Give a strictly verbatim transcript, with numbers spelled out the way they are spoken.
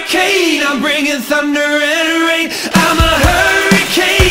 hurricane, I'm bringing thunder and rain. I'm a hurricane.